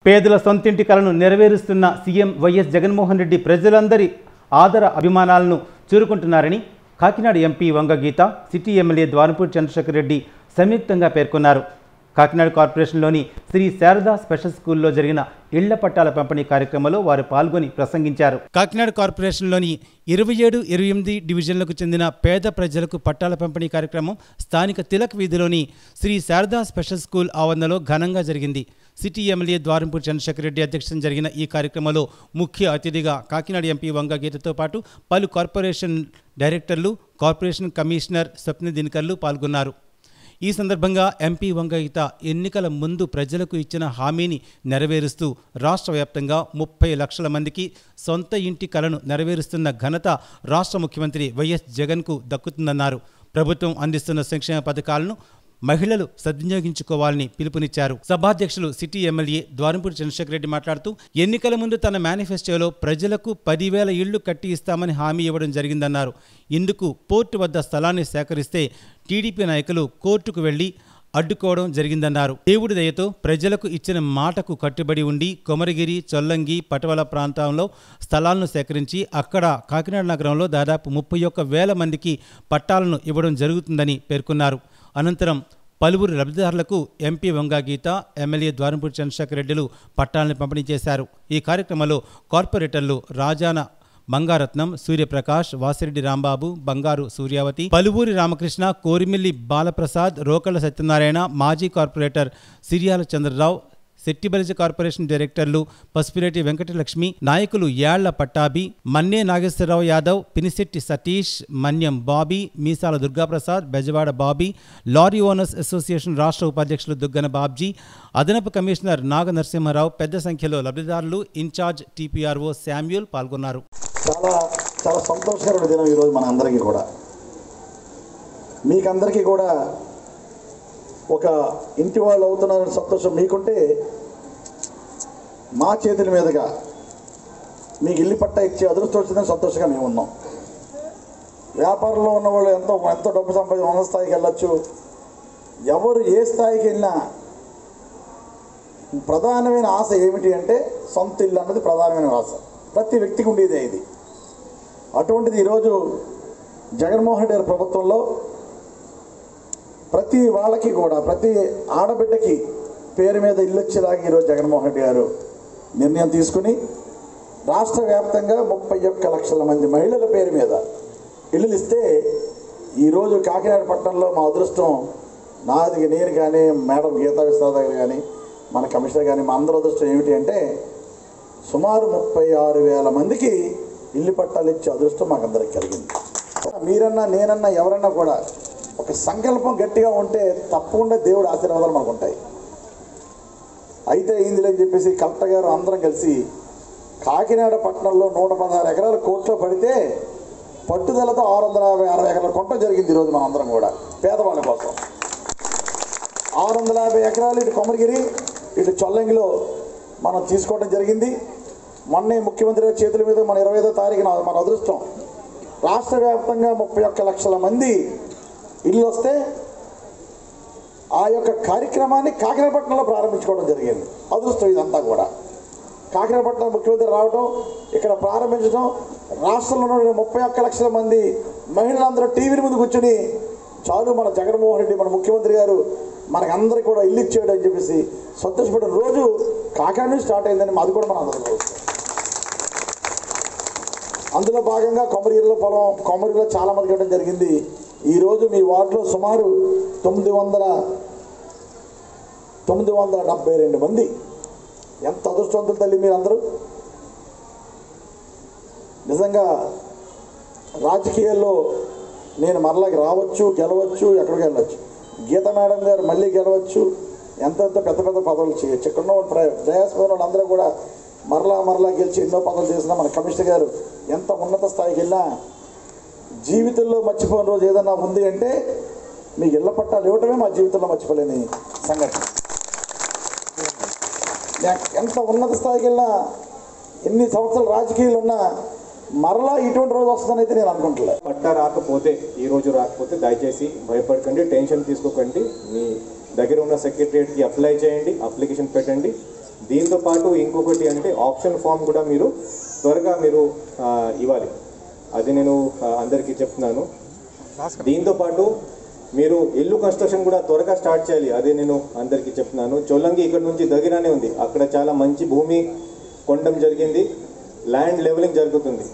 పేదల సొంతింటి కలను నెరవేరుస్తున్న సీఎం వైఎస్ జగన్మోహన్ రెడ్డి ప్రజలందరి ఆదర అభిమానాలను చేరుకుంటున్నారని Kakinada MP Vanga Geetha, city MLA Dwarampudi Chandrasekhar Reddy సంయుక్తంగా పేర్కొన్నారు. కాకినాడ కార్పొరేషన్లోని శ్రీ శారదా స్పెషల్ స్కూల్లో జరిగిన ఇళ్ల పట్టాల పంపిణీ కార్యక్రమంలో వారు పాల్గొని ప్రసంగించారు. కాకినాడ కార్పొరేషన్లోని 27, 28 డివిజన్లకు చెందిన పేద ప్రజలకు పట్టాల పంపిణీ కార్యక్రమం స్థానిక తిలక్ వీధిలోని శ్రీ శారదా స్పెషల్ స్కూల్ ఆవరణలో ఘనంగా జరిగింది. సిటీ ఎమ్మెల్యే ద్వారంపూడి చంద్రశేఖర్ రెడ్డి అధ్యక్షతన జరిగిన ఈ కార్యక్రమంలో ముఖ్య అతిథిగా కాకినాడ ఎంపీ వంగ గీతతో పాటు పలు కార్పొరేషన్ డైరెక్టర్లు, కార్పొరేషన్ కమిషనర్ స్వప్న దినకర్లు పాల్గొన్నారు. ఈ సందర్భంగా ఎంపీ వంగ గీత ఎన్నికల ముందు ప్రజలకు ఇచ్చిన హామీని నెరవేరుస్తూ రాష్ట్ర వ్యాప్తంగా 30 లక్షల మందికి సొంత ఇంటి కలను నెరవేరుస్తున్న ఘనత రాష్ట్ర ముఖ్యమంత్రి వైఎస్ జగన్కు దక్కుతుందన్నారు. ప్రభుత్వం అందిస్తున్న సంక్షేమ పథకాలను మహిళలు సద్వినియోగించుకోవాలని పిలుపునిచ్చారు. సభాధ్యక్షులు సిటీ ఎమ్మెల్యే ద్వారంపూడి చంద్రశేఖర్ రెడ్డి మాట్లాడుతూ ఎన్నికల ముందు తన మేనిఫెస్టోలో ప్రజలకు 10,000 ఇళ్లు కట్టి ఇస్తామని హామీ ఇవ్వడం జరిగిందన్నారు. ఇందుకు పోర్టు వద్ద స్థలాన్ని సేకరిస్తే టీడీపీ నాయకులు కోర్టుకు వెళ్లి అడ్డుకోవడం జరిగిందన్నారు. దేవుడి దయతో ప్రజలకు ఇచ్చిన మాటకు కట్టుబడి ఉండి కొమరగిరి, చొల్లంగి, పటవల ప్రాంతంలో స్థలాలను సేకరించి అక్కడ కాకినాడ నగరంలో దాదాపు 31,000 మందికి పట్టాలను ఇవ్వడం జరుగుతుందని పేర్కొన్నారు. అనంతరం పలువురు లబ్ధిదారులకు ఎంపీ వంగ గీత, ఎమ్మెల్యే ద్వారంపూడి చంద్రశేఖర్ రెడ్డిలు పట్టాలను పంపిణీ చేశారు. ఈ కార్యక్రమంలో కార్పొరేటర్లు రాజాన మంగారత్నం, సూర్యప్రకాష్, వాసిరెడ్డి రాంబాబు, బంగారు సూర్యావతి, పలువూరి రామకృష్ణ, కోరిమిల్లి బాలప్రసాద్, రోకళ్ల సత్యనారాయణ, మాజీ కార్పొరేటర్ సిరియాల చంద్రరావు, సెట్టిబలిజ కార్పొరేషన్ డైరెక్టర్లు పసుపిరెడ్డి వెంకటలక్ష్మి, నాయకులు Yalla Pattabhi, Manne Nageswararao Yadav, Pinisetti Satish, Manyam Bobby, Meesala Durgaprasad, Bezawada Bobby, lorry owners association రాష్ట్ర ఉపాధ్యక్షులు దుగ్గన బాబ్జీ, అదనపు కమిషనర్ నాగ నరసింహారావు, పెద్ద సంఖ్యలో లబ్ధిదారులు, ఇన్ఛార్జ్ టీపీఆర్ఓ శామ్యూల్ పాల్గొన్నారు. చాలా సంతోషకరమైన దినం ఈరోజు మన అందరికీ కూడా. మీకందరికీ కూడా ఒక ఇంటి వాళ్ళు అవుతున్నారని సంతోషం మీకుంటే, మా చేతుల మీదుగా మీకు ఇల్లు పట్టా ఇచ్చే అదృష్టం వచ్చిందని సంతోషంగా మేము ఉన్నాం. వ్యాపారంలో ఉన్నవాళ్ళు ఎంతో డబ్బు సంపాదించి ఉన్నత స్థాయికి వెళ్ళొచ్చు. ఎవరు ఏ స్థాయికి వెళ్ళినా ప్రధానమైన ఆశ ఏమిటి అంటే సొంత ఇల్లు అన్నది ప్రధానమైన ఆశ. ప్రతి వ్యక్తికి ఉండేదే ఇది. అటువంటిది ఈరోజు జగన్మోహన్ రెడ్డి గారి ప్రభుత్వంలో ప్రతి వాళ్ళకి కూడా, ప్రతి ఆడబిడ్డకి పేరు మీద ఇల్లు వచ్చేలాగా ఈరోజు జగన్మోహన్ రెడ్డి గారు నిర్ణయం తీసుకుని రాష్ట్ర వ్యాప్తంగా 31 లక్షల మంది మహిళల పేరు మీద ఇల్లులు ఇస్తే, ఈరోజు కాకినాడ పట్టణంలో మా అదృష్టం, నాది నేను కానీ, మేడం గీతా విశ్వనాథ్ గారు కానీ, మన కమిషనర్ కానీ, మా అందరి అదృష్టం ఏమిటి అంటే సుమారు 36,000 మందికి ఇల్లు పట్టాలు ఇచ్చే అదృష్టం మాకందరికి కలిగింది. మీరన్నా నేనన్నా ఎవరన్నా కూడా ఒక సంకల్పం గట్టిగా ఉంటే తప్పకుండా దేవుడి ఆశీర్వాదాలు మనకు ఉంటాయి. అయితే ఇందులో చెప్పేసి కలెక్టర్ గారు అందరం కలిసి కాకినాడ పట్టణంలో 116 ఎకరాల కోర్టులో పడితే పట్టుదలతో 650-60 ఎకరాలు కొనడం జరిగింది. ఈరోజు మనం అందరం కూడా పేదవాళ్ళ కోసం 650 ఎకరాలు ఇటు కొమరగిరి, ఇటు చొల్లంగిలో మనం తీసుకోవడం జరిగింది. మొన్నే ముఖ్యమంత్రి గారి చేతుల మీద మన 25వ తారీఖున మన అదృష్టం రాష్ట్ర వ్యాప్తంగా 31 లక్షల మంది ఇల్లు వస్తే ఆ యొక్క కార్యక్రమాన్ని కాకినాడపట్నంలో ప్రారంభించుకోవడం జరిగింది. అదృష్టం ఇదంతా కూడా. కాకినాడపట్నం ముఖ్యమంత్రి రావడం, ఇక్కడ ప్రారంభించడం, రాష్ట్రంలో 31 లక్షల మంది మహిళలందరూ టీవీల ముందు కూర్చొని చాలు మన జగన్మోహన్ రెడ్డి మన ముఖ్యమంత్రి గారు మనకందరికీ కూడా ఇల్లు ఇచ్చేయడం అని చెప్పేసి సంతోషపడిన రోజు కాకినాడ నుంచి స్టార్ట్ అయిందని అది కూడా మనం అందరం. అందులో భాగంగా కొమరగిరిలో చాలా మంది ఇవ్వడం జరిగింది. ఈరోజు మీ వార్డులో సుమారు 972 మంది. ఎంత అదృష్టవంతులు తల్లి మీరందరూ. నిజంగా రాజకీయాల్లో నేను మరలాకి రావచ్చు, గెలవచ్చు, ఎక్కడికి వెళ్ళవచ్చు. గీత మేడం గారు మళ్ళీ గెలవచ్చు, ఎంతెంత పెద్ద పదవులు చేయొచ్చు. ఇక్కడ ఉన్న ప్రయాసమైన వాళ్ళందరూ కూడా మరలా గెలిచి ఎన్నో పదవులు చేసినా మన కమిషనర్ గారు ఎంత ఉన్నత స్థాయికి వెళ్ళినా జీవితంలో మర్చిపోయిన రోజు ఏదన్నా ఉంది అంటే మీకు ఇళ్ల పట్టాలు ఇవ్వటమే మా జీవితంలో మర్చిపోలేని సంఘటన. ఎంత ఉన్నత స్థాయికి వెళ్ళినా, ఎన్ని సంవత్సరాలు రాజకీయాలు ఉన్నా మరలా ఇటువంటి రోజు వస్తుందని అయితే నేను అనుకుంటలే. పట్టా రాకపోతే, ఈ రోజు రాకపోతే దయచేసి భయపడకండి, టెన్షన్ తీసుకోకండి. మీ దగ్గర ఉన్న సెక్రటరియట్కి అప్లై చేయండి, అప్లికేషన్ పెట్టండి. దీంతో పాటు ఇంకొకటి అంటే ఆప్షన్ ఫామ్ కూడా మీరు త్వరగా మీరు ఇవ్వాలి, అది నేను అందరికీ చెప్తున్నాను. దీంతో పాటు మీరు ఇల్లు కన్స్ట్రక్షన్ కూడా త్వరగా స్టార్ట్ చేయాలి, అదే నేను అందరికీ చెప్తున్నాను. చొల్లంగి ఇక్కడ నుంచి దగ్గరనే ఉంది, అక్కడ చాలా మంచి భూమి కొనడం జరిగింది, ల్యాండ్ లెవెలింగ్ జరుగుతుంది.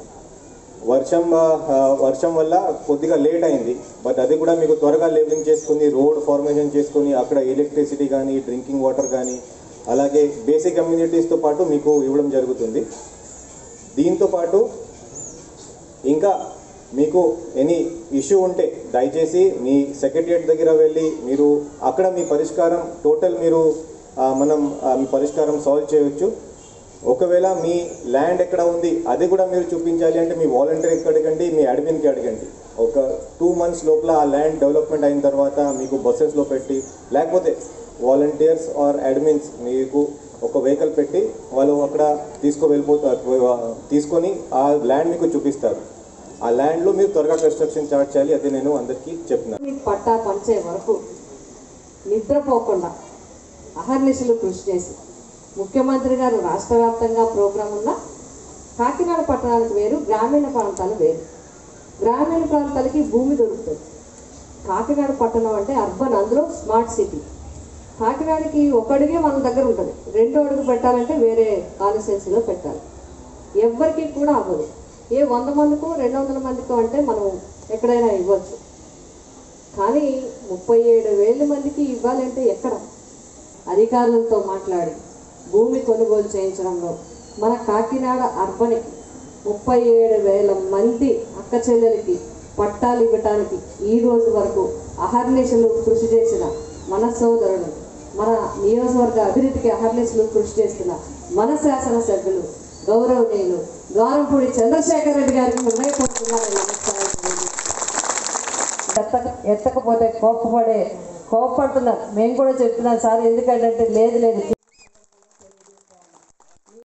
వర్షం వల్ల కొద్దిగా లేట్ అయింది, బట్ అది కూడా మీకు త్వరగా లెవెలింగ్ చేసుకుని రోడ్ ఫార్మేషన్ చేసుకుని అక్కడ ఎలక్ట్రిసిటీ కానీ డ్రింకింగ్ వాటర్ కానీ అలాగే బేసిక్ కమ్యూనిటీస్తో పాటు మీకు ఇవ్వడం జరుగుతుంది. దీంతో పాటు ఇంకా మీకు ఎనీ ఇష్యూ ఉంటే దయచేసి మీ సెక్రటరియట్ దగ్గర వెళ్ళి మీరు అక్కడ మీ పరిష్కారం టోటల్ మీరు మీ పరిష్కారం సాల్వ్ చేయవచ్చు. ఒకవేళ మీ ల్యాండ్ ఎక్కడ ఉంది అది కూడా మీరు చూపించాలి అంటే మీ వాలంటీర్కి అడగండి, మీ అడ్మిన్కి అడగండి. ఒక 2 months లోపల ఆ ల్యాండ్ డెవలప్మెంట్ అయిన తర్వాత మీకు బస్సెస్లో పెట్టి, లేకపోతే వాలంటీర్స్ ఆర్ అడ్మిన్స్ మీకు ఒక వెహికల్ పెట్టి వాళ్ళు అక్కడ తీసుకొని ఆ ల్యాండ్ మీకు చూపిస్తారు. ఆ ల్యాండ్లో మీరు త్వరగా కన్స్ట్రక్షన్ స్టార్ట్ చేయాలి, అది నేను అందరికీ చెప్తున్నాను. మీకు పట్టా పంచే వరకు నిద్రపోకుండా అహర్నిశలు కృషి చేసి ముఖ్యమంత్రి గారు రాష్ట్ర వ్యాప్తంగా ప్రోగ్రాం ఉన్న కాకినాడ పట్టణాలకు వేరు, గ్రామీణ ప్రాంతాలు వేరు. గ్రామీణ ప్రాంతాలకి భూమి దొరుకుతుంది. కాకినాడ పట్టణం అంటే అర్బన్, అందులో స్మార్ట్ సిటీ. కాకినాడకి ఒక అడుగే మన దగ్గర ఉంటుంది, 2వ అడుగు పెట్టాలంటే వేరే కాన్స్టిట్యుయెన్సీలో పెట్టాలి. ఎవ్వరికి కూడా అవ్వదు. ఏ 100 మందికో 200 మందికో అంటే మనం ఎక్కడైనా ఇవ్వచ్చు, కానీ 37,000 మందికి ఇవ్వాలంటే ఎక్కడ? అధికారులతో మాట్లాడి భూమి కొనుగోలు చేయించడంలో మన కాకినాడ అర్బన్కి 37,000 మంది అక్క చెల్లెలకి పట్టాలు ఇవ్వటానికి ఈ రోజు వరకు అహర్నిశలు కృషి చేసిన మన సోదరుడు, మన నియోజకవర్గ అభివృద్ధికి అహర్నిశలు కృషి చేస్తున్న మన శాసనసభ్యులు గౌరవనీయులు ద్వారంపూడి చంద్రశేఖర్ రెడ్డి గారికి హృదయపూర్వకంగా ఎత్తకపోతే కోపపడుతున్నారు. మేము కూడా చెప్తున్నాం సార్, ఎందుకంటే లేదు